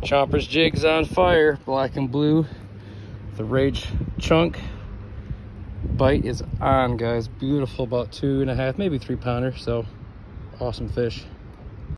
Chomper's jig's on fire, black and blue. The Rage chunk bite is on, guys. Beautiful, about 2.5, maybe 3 pounder. So awesome fish.